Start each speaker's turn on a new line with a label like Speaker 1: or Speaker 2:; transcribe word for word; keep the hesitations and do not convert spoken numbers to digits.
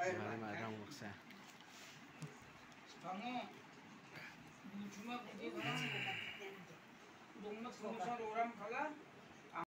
Speaker 1: Mari madang buksa.
Speaker 2: Kamu cuma pergi kan? Dongmat semua orang kalah.